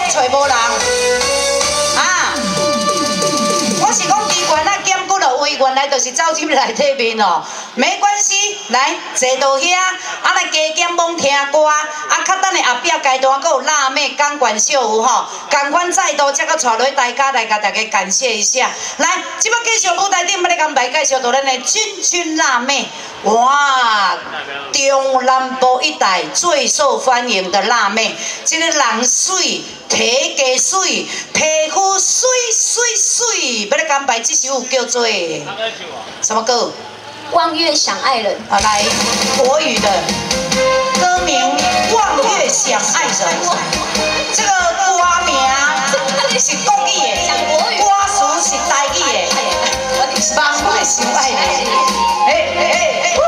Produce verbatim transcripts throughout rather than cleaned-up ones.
找无人啊！我是讲机关啊，减骨了位，原来就是走进内底面哦。没关系，来坐到遐，啊来加减罔听歌，啊较等的后壁阶段，阁有辣妹钢管秀有吼，同款再度才阁带落大家来甲大家感谢一下。来，即摆继续舞台顶，要来甲大家介绍到咱的君君辣妹，哇，中南部一带最受欢迎的辣妹，这个人水。体格水，皮肤水水水，要来干bài这首叫做什么歌？ 望月想爱人。 啊，来国语的歌名《望月想爱人》。这个歌名是国语的，歌词是台语的，望月想爱人。哎哎哎！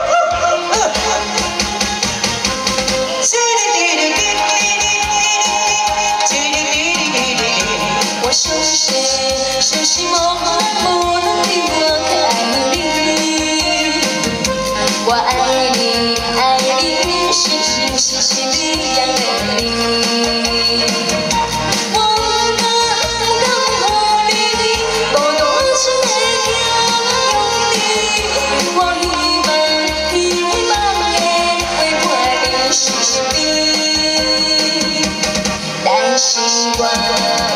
我熟悉，熟悉梦，不能比我爱你。我爱你，爱你，是是是是一样的你。我敢敢和你，不多情的用力。我希望，希望的会伴你是是你，但是我。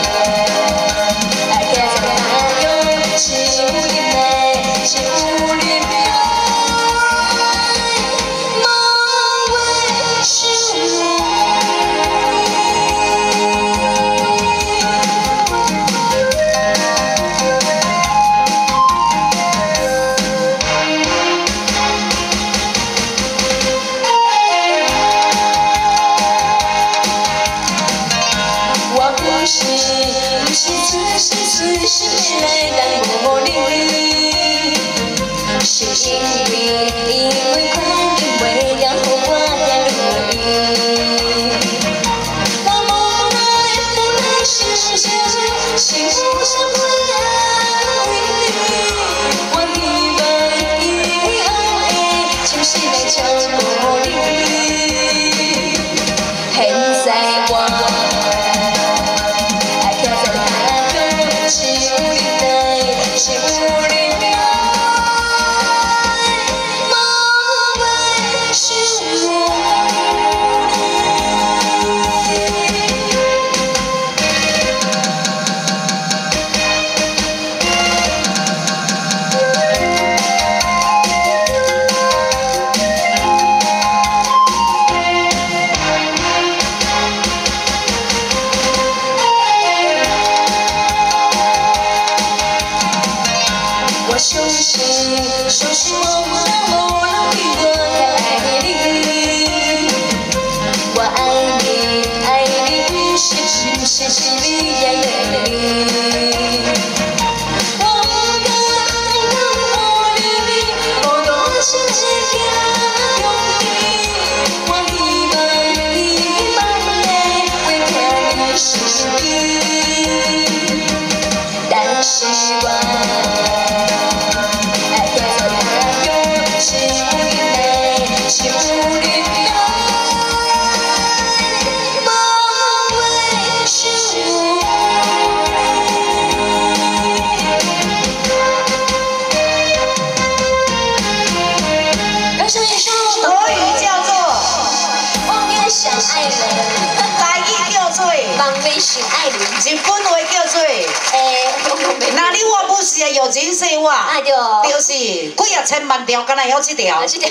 日本话叫做诶，那你我不是有情说我， 啊对， 就是几啊千万条，敢若晓这条。 这条。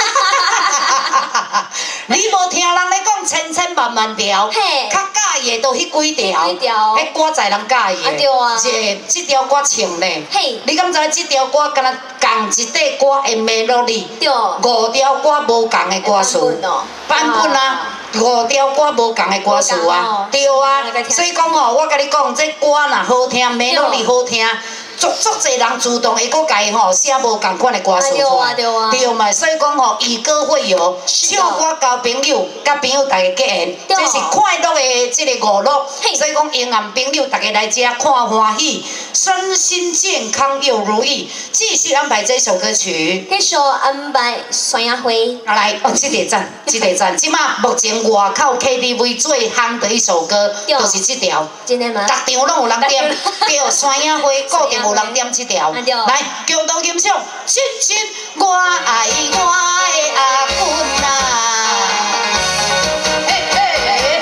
你无听人咧讲千千万万条，较介意的都迄几条，迄歌在人介意的。啊对啊。 这这条歌唱咧， 嘿， 你敢知这条歌敢若共一块歌的 melody， 对， 五条歌无共的歌词，版本啊。五条歌无共的歌词啊，对啊，所以讲吼，我甲你讲，这歌若好听，melody好听， 足足侪人主动会搁家吼写无共款的歌词出来，对嘛？所以讲吼，以歌会友，唱歌交朋友，甲朋友大家结缘，这是快乐的这个娱乐。所以讲，永安朋友大家来这看欢喜，身心健康又如意。继续安排这首歌曲， 继续安排酸雅会。 来，哦，这个赞，这个赞，即马目前外口 K T V 最夯的一首歌，就是这条。 真的吗？ 逐场拢有人点，对，酸雅会固定有人点这条。来，共同吟唱，亲亲，我爱我的阿君啊！嘿嘿，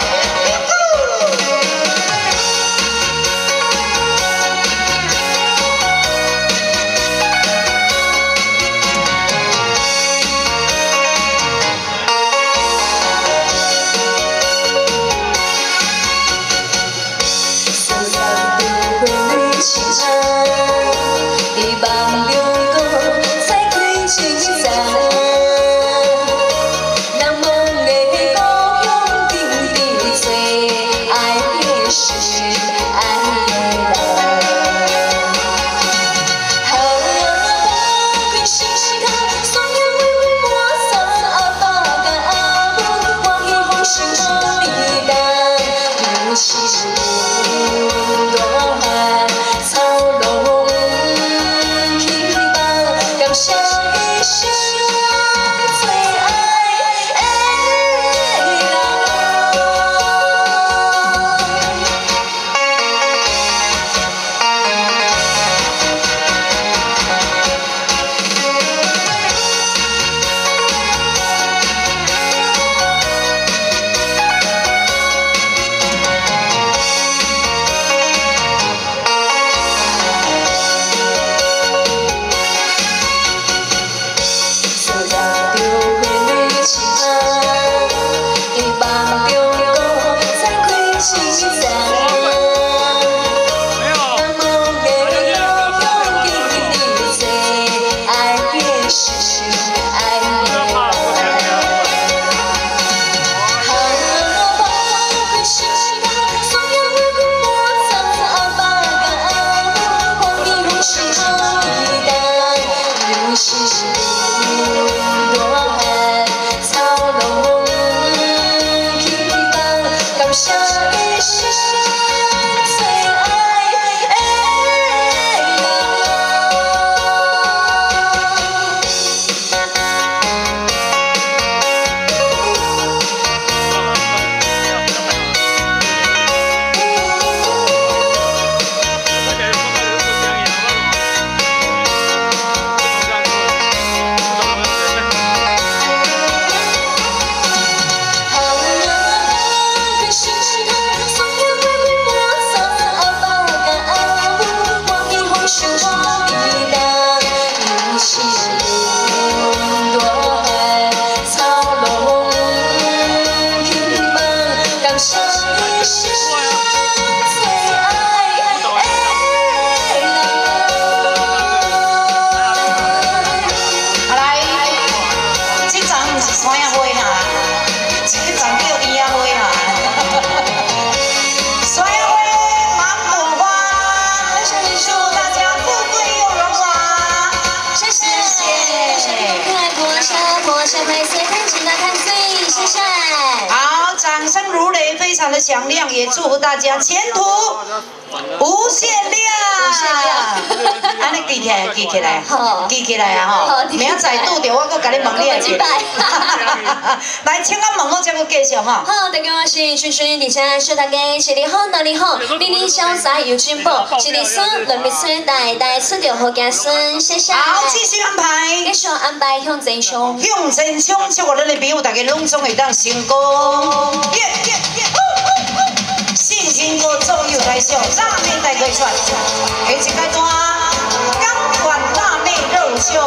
掌声如雷，非常的响亮，也祝福大家前途无限亮。安尼记起来，记起来，记起来啊吼！明仔拄着我，搁甲你问你一摆。来，请我问我才搁继续吼。 好，大家我是春春，而且祝大家身体好，脑力好，年年潇洒有进步，一日顺，人民顺，代代出着好家孙，谢谢。 好，继续安排。 继续安排向前冲， 向前冲，祝我咱的朋友大家拢总会当成功。耶耶耶！信心歌左右来上，辣妹大家传，下一阶段钢管辣妹肉秀。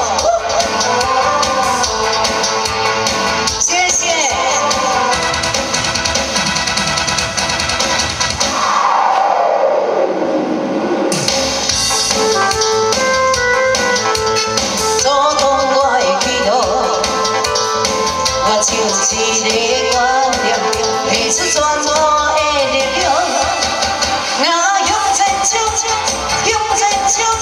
谢谢。走动我的气度，我像一个观念，配出全部的力量。我向前冲，向前冲。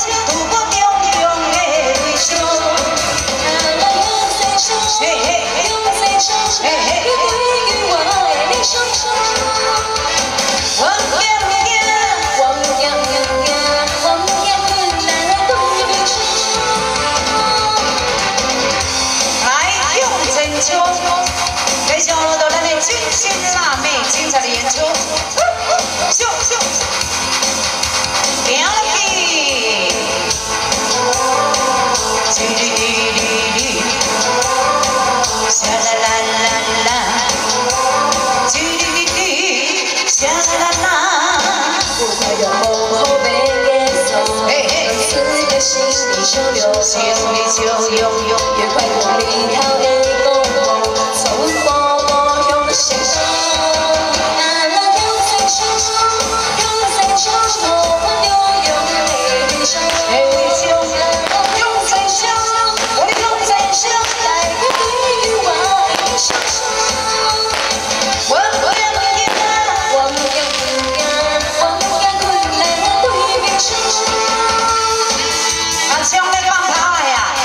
的演出，咻咻，行了去，叽哩哩哩哩，沙啦啦啦啦，叽哩哩哩，沙啦啦。 不快又后被耶稣，四个心里就流， 心里就涌涌， 越快越离开的公公，从我用心上，那那有在手，有在手，我就用泪水， 用在手，我的用在手， 来个对外手手， 我不要你我不要不要，我不要困难对面手手。 阿枪要放炮的呀！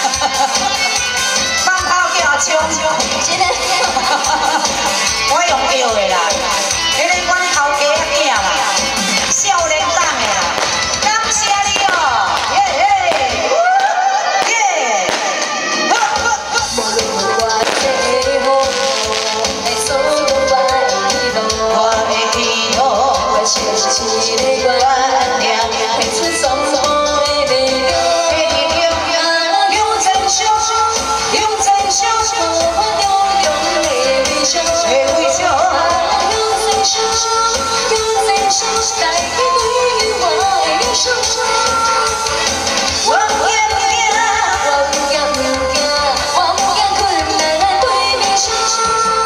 放炮叫阿枪， 真的， 我用叫的啦，迄个阮头家仔囝啦，少年党的啦，感谢你哦，耶嘿，耶，呵呵呵， 无论我最后会走我的路， 我的天哦， 我就是一个观念，会出总总的美流。 用真手，用真手， 我要用泪水， 谁会笑？ 用真手，用真手，带给对我的手手。 我不要不要， 我不要不要，我不要困难对面手手。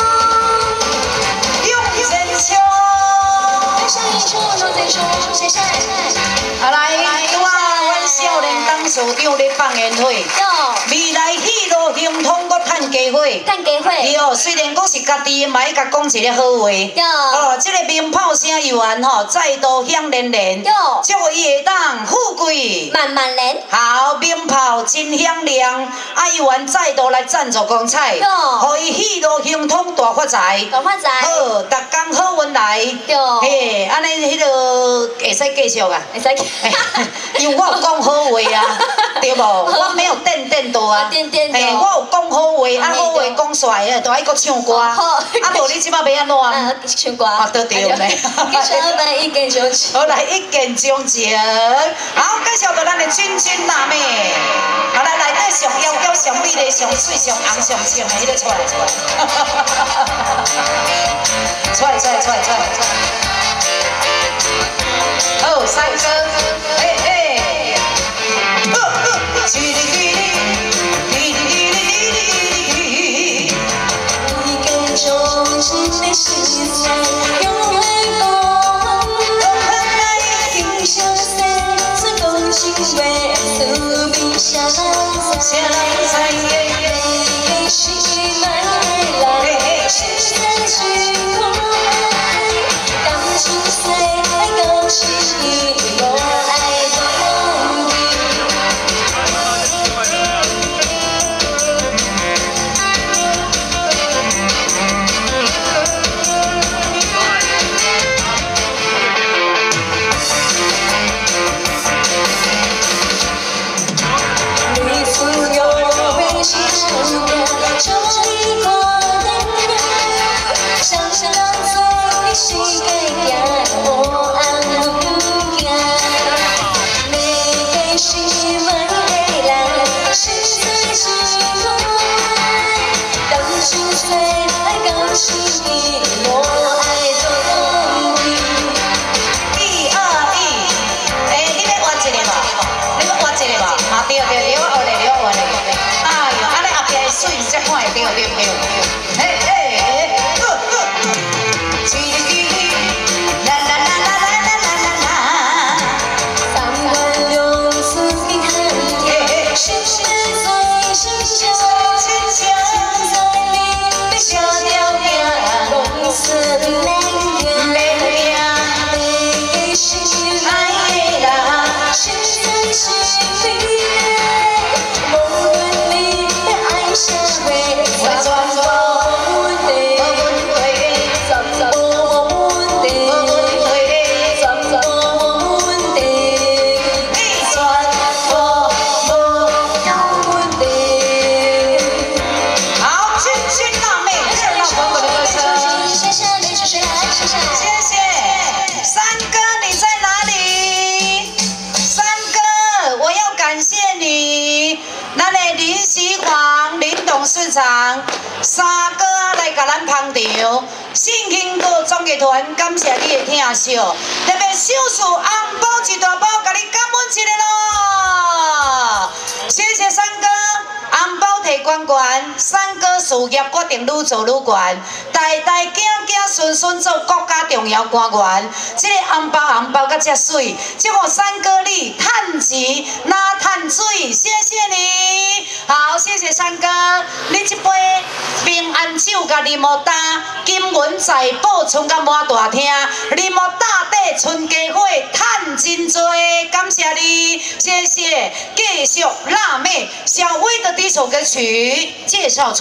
用真手。 再上一首，用真手，谢谢。 啊来，拄啊，阮少年党处长咧放烟火， 哟， 未来戏路行通搁趁机会。 干给会。 对哦，虽然讲是家己，嘛要甲讲一个好话。 哟， 哦，这个鸣炮声悠远吼，再度响连连。 哟， 祝伊会当富贵。 慢慢来。 好，鸣炮真响亮，啊，悠远再度来赞助光彩， 哟互伊戏路行通大发财。 赶快在。 好，逐工好运来。 哟， 嘿，安尼迄个会使继续啊。 会使。 因为我有讲好话啊，对无？我没有垫垫多啊。 垫垫嘿，我有讲好话，啊好话讲煞诶，就爱搁唱歌。 好啊，无你即摆要安怎？ 啊，唱歌。 啊，都对咧。 介绍咱一见钟情。 好来，一见钟情。好，介绍到咱的君君辣妹。好来，内底上妖娇、上美丽、上水、上红、上清的迄个出来，出来。出来，出来，出来，出来，出来。好，三哥，嘿嘿。呵呵，叽哩哩哩，哩哩哩哩哩哩。 一见钟情的心酸，用来讲，听相思，是共情为诉冰箱， 谁人在夜夜？ 你心满来，心在虚空，感情碎，感情我爱梦里。你自由。 董事长三哥来甲咱捧场，信兴哥总集团感谢你的疼惜，特别小数红包一大包，甲你感恩一下咯，谢谢三哥。 红包摕悬悬，三哥事业决定愈做愈悬，代代囝囝孙孙做国家重要官员。这个红包红包甲遮水，祝福三哥你趁钱哪趁水，谢谢你。好，谢谢三哥，你这杯平安酒甲柠檬搭，金文财宝剩甲满大厅，柠檬大底春家伙趁真多，感谢你，谢谢。继续辣妹小薇的第一首歌曲介绍。